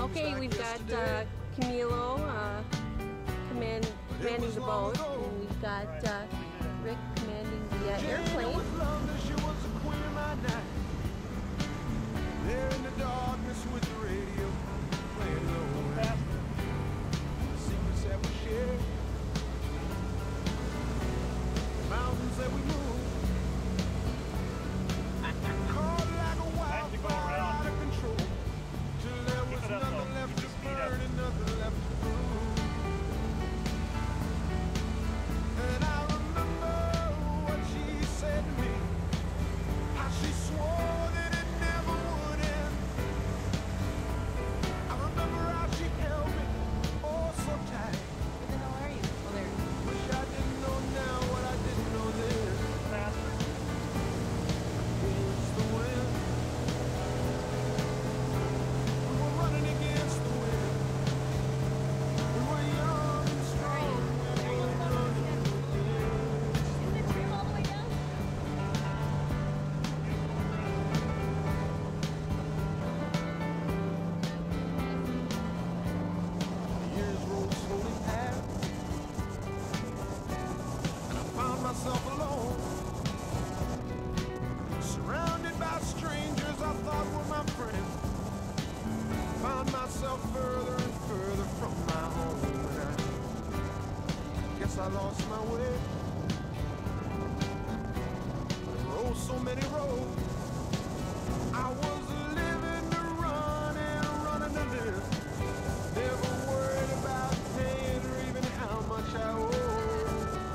Okay, we've got Camilo commanding the boat, and we've got Rick commanding the airplane. There in the darkness with the radio playing low. The secrets that we share, mountains that we move, caught like a wildfire out of control, till there was nothing left to burn and nothing left to prove. And I remember what she said to me, how she swore that it never would end. I remember how she held me, oh so tight. Where the hell are you? Oh, there. Wish I didn't know now what I didn't know then. Against the wind, we were running against the wind. We were young and strong, we were running against the wind. Is it trim all the way down? The years rolled slowly past, and I found myself alone, surrounded by strangers I thought were my friends. Found myself further and further from my home, and I guess I lost my way. Oh, so many roads. I was living to run and running to live. Never worried about paying or even how much I owe.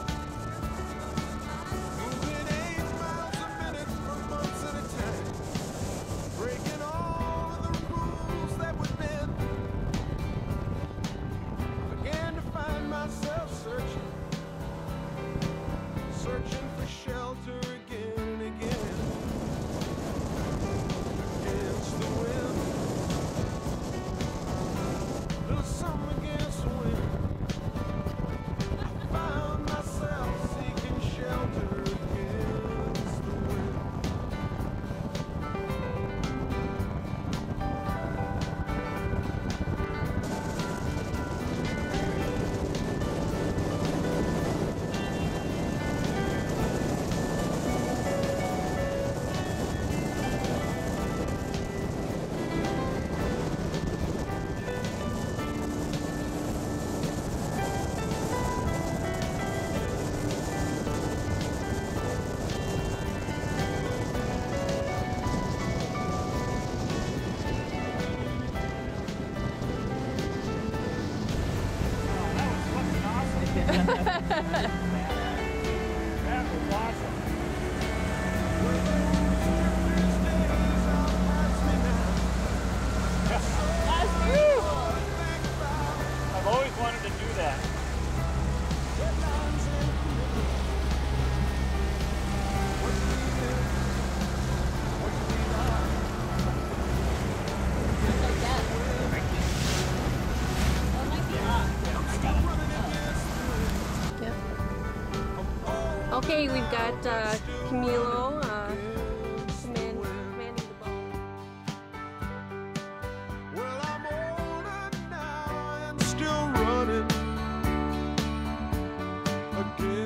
Moving 8 miles a minute for months at a time, breaking all of the rules that would bend. Began to find myself searching for shelter again and again. Against the wind, little something against the wind. I found myself seeking shelter against the wind. That was awesome. I've always wanted to do that. Okay, we've got Camilo commanding the boat. Well, I'm older now and still running again.